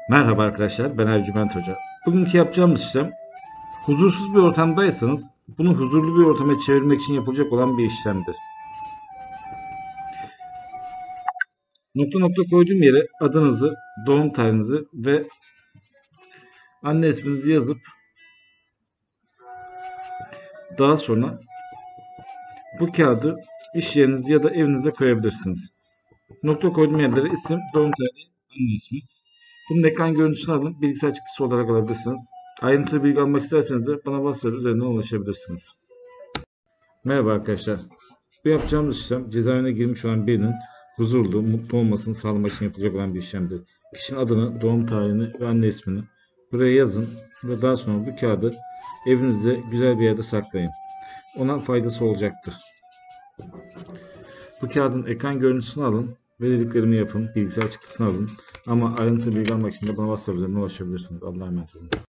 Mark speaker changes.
Speaker 1: Merhaba arkadaşlar, ben Ercüment Hoca. Bugünkü yapacağımız işlem, huzursuz bir ortamdaysanız bunu huzurlu bir ortama çevirmek için yapılacak olan bir işlemdir. Nokta nokta koyduğum yere adınızı, doğum tarihinizi ve anne isminizi yazıp daha sonra bu kağıdı iş yerinize ya da evinize koyabilirsiniz. Nokta koyduğum yerlere isim, doğum tarihi, anne ismi. Bunun ekran görüntüsünü alın, bilgisayar çıktısı olarak alabilirsiniz. Ayrıntılı bilgi almak isterseniz de bana WhatsApp üzerinden ulaşabilirsiniz. Merhaba arkadaşlar. Bu yapacağımız işlem cezaevine girmiş olan birinin huzurlu, mutlu olmasını sağlamak için yapılacak olan bir işlemdir. Kişinin adını, doğum tarihini ve anne ismini buraya yazın ve daha sonra bu kağıdı evinizde güzel bir yerde saklayın. Ona faydası olacaktır. Bu kağıdın ekran görüntüsünü alın ve dediklerimi yapın, bilgisayar çıktısını alın. Ama ayrıntılı bilgi almak için de bana WhatsApp üzerinden ulaşabilirsiniz. Allah'a emanet olun.